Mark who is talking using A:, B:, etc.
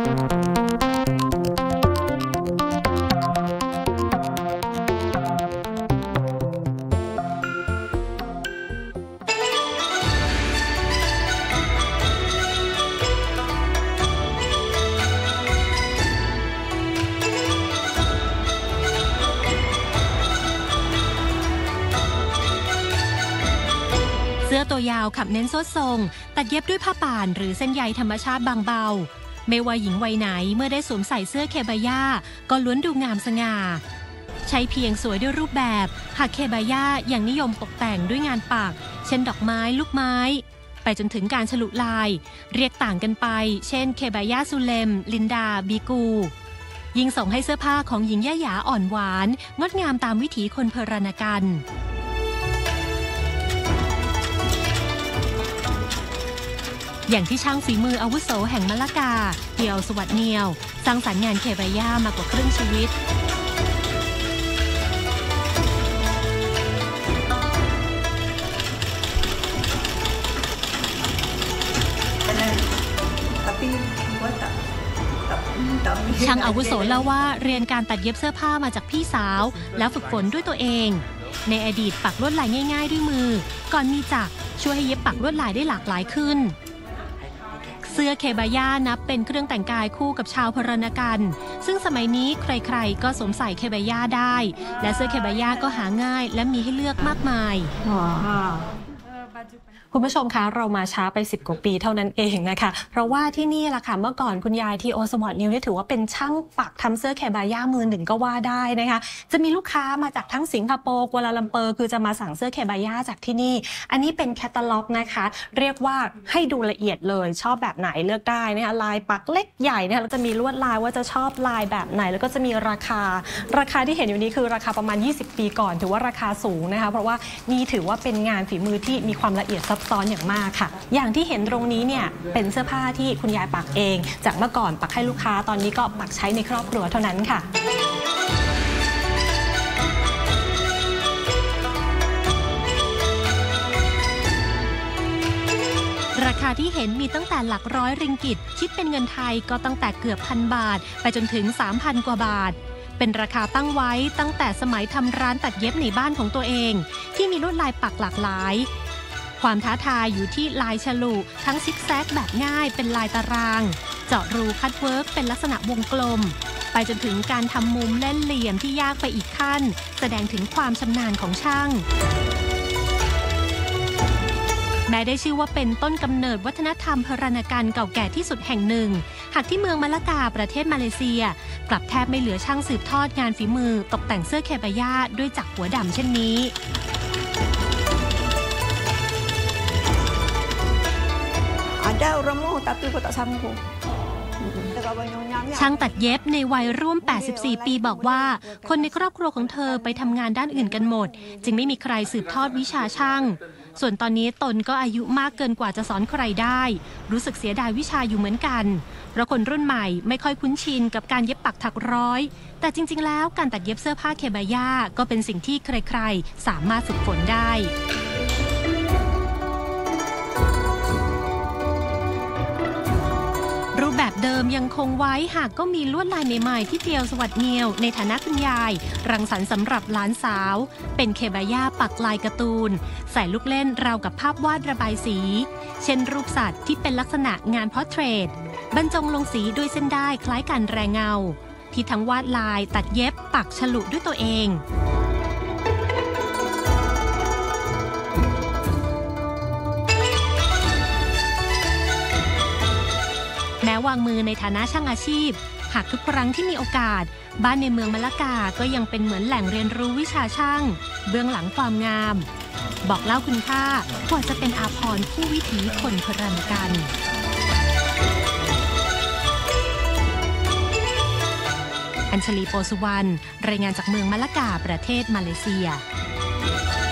A: เสื้อตัวยาวขับเน้นโซ่ทรงตัดเย็บด้วยผ้าป่านหรือเส้นใยธรรมชาติบางเบาไม่ว่าหญิงวัยไหนเมื่อได้สวมใส่เสื้อเคบาย่าก็ล้วนดูงามสง่าใช้เพียงสวยด้วยรูปแบบหากเคบาย่ายังนิยมตกแต่งด้วยงานปักเช่นดอกไม้ลูกไม้ไปจนถึงการฉลุลายเรียกต่างกันไปเช่นเคบาย่าซูเลมลินดาบีกูยิ่งส่งให้เสื้อผ้าของหญิงย่าหยาอ่อนหวานงดงามตามวิถีคนเพรณกันอย่างที่ช่างฝีมืออาวุโสแห่งมะละกาเดียวสวัสดิ์เนียวสร้างสรรค์งานเคบาย่ามากว่าครึ่งชีวิตช่างอาวุโสเล่าว่าเรียนการตัดเย็บเสื้อผ้ามาจากพี่สาวแล้วฝึกฝนด้วยตัวเองในอดีตปักลวดลายง่ายๆด้วยมือก่อนมีจักรช่วยให้เย็บปักลวดลายได้หลากหลายขึ้นเสื้อเคบาย่านับเป็นเครื่องแต่งกายคู่กับชาวพรณกันซึ่งสมัยนี้ใครๆก็สวมใส่เคบาย่าได้และเสื้อเคบาย่าก็หาง่ายและมีให้เลือกมากมายคุณผู้ชมคะเรามาช้าไป10 กว่าปีเท่านั้นเองนะคะเพราะว่าที่นี่แหละค่ะเมื่อก่อนคุณยายทีโอสวอตนิวนี่ถือว่าเป็นช่างปักทำเสื้อเคบาย่ามือหนึ่งก็ว่าได้นะคะจะมีลูกค้ามาจากทั้งสิงคโปร์กัวลาลัมเปอร์คือจะมาสั่งเสื้อเคบาย่าจากที่นี่อันนี้เป็นแคตตาล็อกนะคะเรียกว่าให้ดูละเอียดเลยชอบแบบไหนเลือกได้นะคะลายปักเล็กใหญ่เนี่ยเราจะมีลวดลายว่าจะชอบลายแบบไหนแล้วก็จะมีราคาที่เห็นอยู่นี้คือราคาประมาณ20 ปีก่อนถือว่าราคาสูงนะคะเพราะว่านี่ถือว่าเป็นงานฝีมือที่มีความละเอียดซับซ้อนอย่างมากค่ะอย่างที่เห็นตรงนี้เนี่ยเป็นเสื้อผ้าที่คุณยายปักเองจากเมื่อก่อนปักให้ลูกค้าตอนนี้ก็ปักใช้ในครอบครัวเท่านั้นค่ะราคาที่เห็นมีตั้งแต่หลักร้อยริงกิตคิดเป็นเงินไทยก็ตั้งแต่เกือบ1,000 บาทไปจนถึง 3,000 กว่าบาทเป็นราคาตั้งไว้ตั้งแต่สมัยทำร้านตัดเย็บในบ้านของตัวเองที่มีลวดลายปักหลากหลายความท้าทายอยู่ที่ลายฉลุทั้งซิกแซกแบบง่ายเป็นลายตารางเจาะรูคัตเวิร์กเป็นลักษณะวงกลมไปจนถึงการทำมุมเล่นเหลี่ยมที่ยากไปอีกขั้นแสดงถึงความชำนาญของช่างแม้ได้ชื่อว่าเป็นต้นกำเนิดวัฒนธรรมพรณกันเก่าแก่ที่สุดแห่งหนึ่งหากที่เมืองมะละกาประเทศมาเลเซียกลับแทบไม่เหลือช่างสืบทอดงานฝีมือตกแต่งเสื้อเคบาย่าด้วยจักรหัวดำเช่นนี้
B: Ada orang mau tapi aku tak sanggup
A: ช่างตัดเย็บในวัยร่วม84 ปีบอกว่าคนในครอบครัวของเธอไปทำงานด้านอื่นกันหมดจึงไม่มีใครสืบทอดวิชาช่างส่วนตอนนี้ตนก็อายุมากเกินกว่าจะสอนใครได้รู้สึกเสียดายวิชาอยู่เหมือนกันเพราะคนรุ่นใหม่ไม่ค่อยคุ้นชินกับการเย็บปักถักร้อยแต่จริงๆแล้วการตัดเย็บเสื้อผ้าเคบาย่าก็เป็นสิ่งที่ใครๆสามารถฝึกฝนได้รูปแบบเดิมยังคงไว้หากก็มีลวดลายใหม่ๆที่เตียวสวัสดิ์เนียวในฐานะคุณยายรังสรรค์สำหรับหลานสาวเป็นเคบาย่าปักลายการ์ตูนใส่ลูกเล่นราวกับภาพวาดระบายสีเช่นรูปสัตว์ที่เป็นลักษณะงานพอร์เทรตบรรจงลงสีด้วยเส้นด้ายคล้ายกันแรงเงาที่ทั้งวาดลายตัดเย็บปักฉลุด้วยตัวเองแม้วางมือในฐานะช่างอาชีพหากทุกครั้งที่มีโอกาสบ้านในเมืองมะละกาก็ยังเป็นเหมือนแหล่งเรียนรู้วิชาช่างเบื้องหลังความงามบอกเล่าคุณค่ากว่าจะเป็นอาภรณ์ผู้วิถีคนพรณกันอัญชลี โปสุวรรณรายงานจากเมืองมะละกาประเทศมาเลเซีย